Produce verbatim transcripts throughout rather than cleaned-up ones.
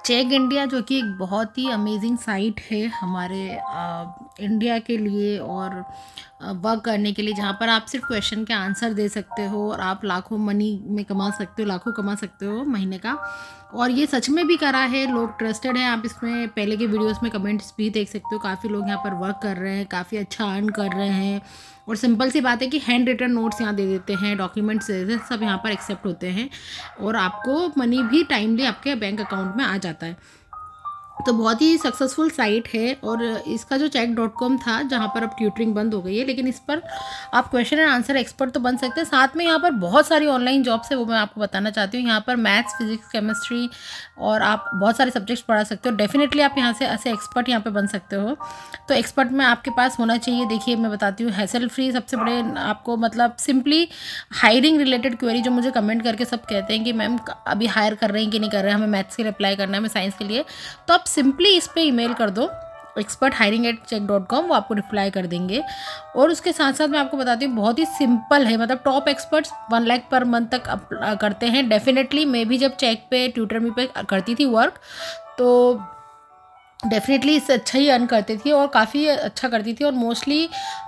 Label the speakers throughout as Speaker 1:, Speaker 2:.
Speaker 1: Check India जो कि एक बहुत ही अमेजिंग साइट है हमारे अ, इंडिया के लिए और वर्क करने के लिए, जहाँ पर आप सिर्फ क्वेश्चन के आंसर दे सकते हो और आप लाखों मनी में कमा सकते हो, लाखों कमा सकते हो महीने का। और ये सच में भी करा है, लोग ट्रस्टेड हैं। आप इसमें पहले के वीडियोस में कमेंट्स भी देख सकते हो, काफ़ी लोग यहाँ पर वर्क कर रहे हैं, काफ़ी अच्छा अर्न कर रहे हैं। और सिंपल सी बात है कि हैंड रिटन नोट्स यहाँ दे देते हैं, डॉक्यूमेंट्स दे देते हैं, सब यहाँ पर एक्सेप्ट होते हैं और आपको मनी भी टाइमली आपके बैंक अकाउंट में आ जाता है। तो बहुत ही सक्सेसफुल साइट है। और इसका जो चेक डॉट कॉम था, जहाँ पर अब ट्यूटरिंग बंद हो गई है, लेकिन इस पर आप क्वेश्चन एंड आंसर एक्सपर्ट तो बन सकते हैं। साथ में यहाँ पर बहुत सारी ऑनलाइन जॉब्स है, वो मैं आपको बताना चाहती हूँ। यहाँ पर मैथ्स, फिजिक्स, केमिस्ट्री और आप बहुत सारे सब्जेक्ट्स पढ़ा सकते हो। डेफिनेटली आप यहाँ से ऐसे एक्सपर्ट यहाँ पर बन सकते हो। तो एक्सपर्ट में आपके पास होना चाहिए। देखिए मैं बताती हूँ, हैसल फ्री सबसे बड़े आपको, मतलब सिंपली हायरिंग रिलेटेड क्वेरी जो मुझे कमेंट करके सब कहते हैं कि मैम अभी हायर कर रहे हैं कि नहीं कर रहे हैं, हमें मैथ्स के लिए अप्लाई करना है, हमें साइंस के लिए, तो आप सिंपली इस पर ईमेल कर दो expert hiring at check dot com, वो आपको रिप्लाई कर देंगे। और उसके साथ साथ मैं आपको बताती हूँ, बहुत ही सिंपल है, मतलब top experts one lakh per month तक अप, करते हैं। डेफिनेटली मैं भी जब चेक पे ट्यूटर मी पे करती थी वर्क, तो डेफिनेटली इससे अच्छा ही अर्न करती थी और काफ़ी अच्छा करती थी। और मोस्टली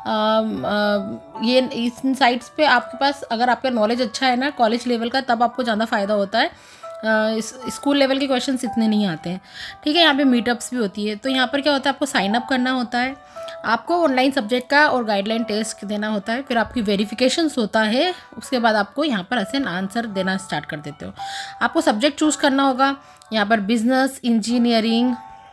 Speaker 1: ये इन साइट्स पे आपके पास, अगर आपका नॉलेज अच्छा है ना कॉलेज लेवल का, तब आपको ज़्यादा फ़ायदा होता है। इस स्कूल लेवल के क्वेश्चंस इतने नहीं आते हैं, ठीक है। यहाँ पे मीटअप्स भी होती है। तो यहाँ पर क्या होता है, आपको साइन अप करना होता है, आपको ऑनलाइन सब्जेक्ट का और गाइडलाइन टेस्ट देना होता है, फिर आपकी वेरिफिकेशंस होता है, उसके बाद आपको यहाँ पर ऐसे आंसर देना स्टार्ट कर देते हो। आपको सब्जेक्ट चूज़ करना होगा। यहाँ पर business, engineering,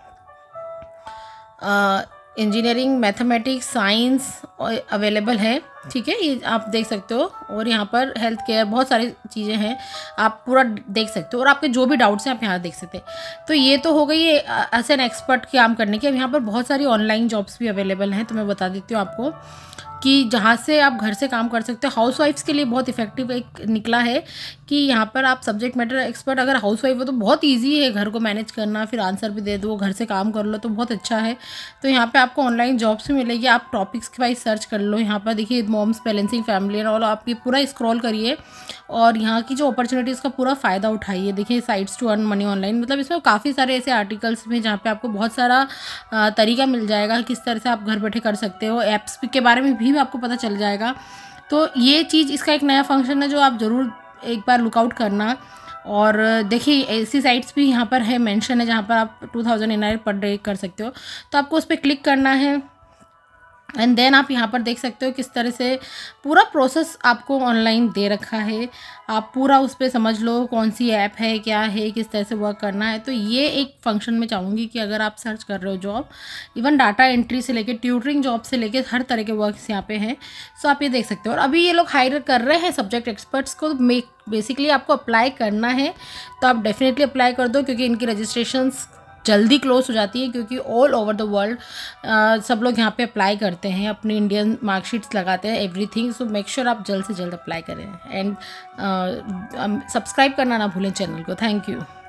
Speaker 1: engineering, mathematics, science available है, ठीक है, ये आप देख सकते हो। और यहाँ पर हेल्थ केयर, बहुत सारी चीज़ें हैं, आप पूरा देख सकते हो। और आपके जो भी डाउट्स हैं आप यहाँ देख सकते हैं। तो ये तो हो गई है एज एन एक्सपर्ट काम करने की। अब यहाँ पर बहुत सारी ऑनलाइन जॉब्स भी अवेलेबल हैं, तो मैं बता देती हूँ आपको कि जहाँ से आप घर से काम कर सकते हो। हाउस वाइफ्स के लिए बहुत इफेक्टिव एक निकला है कि यहाँ पर आप सब्जेक्ट मैटर एक्सपर्ट अगर हाउस वाइफ हो तो बहुत इजी है घर को मैनेज करना, फिर आंसर भी दे दो, घर से काम कर लो, तो बहुत अच्छा है। तो यहाँ पे आपको ऑनलाइन जॉब्स भी मिलेगी। आप टॉपिक्स के वाइज सर्च कर लो। यहाँ पर देखिए moms balancing family and all, आप ये पूरा स्क्रॉल करिए और यहाँ की जो अपॉर्चुनिटीज़ का पूरा फ़ायदा उठाइए। देखिए sites to earn money online, मतलब इसमें काफ़ी सारे ऐसे आर्टिकल्स में जहाँ पे आपको बहुत सारा तरीका मिल जाएगा किस तरह से आप घर बैठे कर सकते हो। ऐप्स के बारे में भी आपको पता चल जाएगा। तो ये चीज़, इसका एक नया फंक्शन है जो आप ज़रूर एक बार लुकआउट करना। और देखिए ऐसी साइट्स भी यहाँ पर है, मेंशन है, जहाँ पर आप two thousand in per day कर सकते हो। तो आपको उस पर क्लिक करना है एंड देन आप यहाँ पर देख सकते हो किस तरह से पूरा प्रोसेस आपको ऑनलाइन दे रखा है। आप पूरा उस पर समझ लो कौन सी ऐप है, क्या है, किस तरह से वर्क करना है। तो ये एक फंक्शन में चाहूँगी कि अगर आप सर्च कर रहे हो जॉब, इवन डाटा एंट्री से लेके ट्यूटरिंग जॉब से लेके हर तरह के वर्क्स यहाँ पे हैं, सो आप ये देख सकते हो। और अभी ये लोग हायर कर रहे हैं सब्जेक्ट एक्सपर्ट्स को। मेक बेसिकली आपको अप्लाई करना है, तो आप डेफिनेटली अप्लाई कर दो, क्योंकि इनकी रजिस्ट्रेशंस जल्दी क्लोज हो जाती है, क्योंकि ऑल ओवर द वर्ल्ड सब लोग यहाँ पे अप्लाई करते हैं, अपनी इंडियन मार्कशीट्स लगाते हैं, एवरीथिंग। सो मेक श्योर आप जल्द से जल्द अप्लाई करें एंड सब्सक्राइब करना ना भूलें चैनल को। Thank you.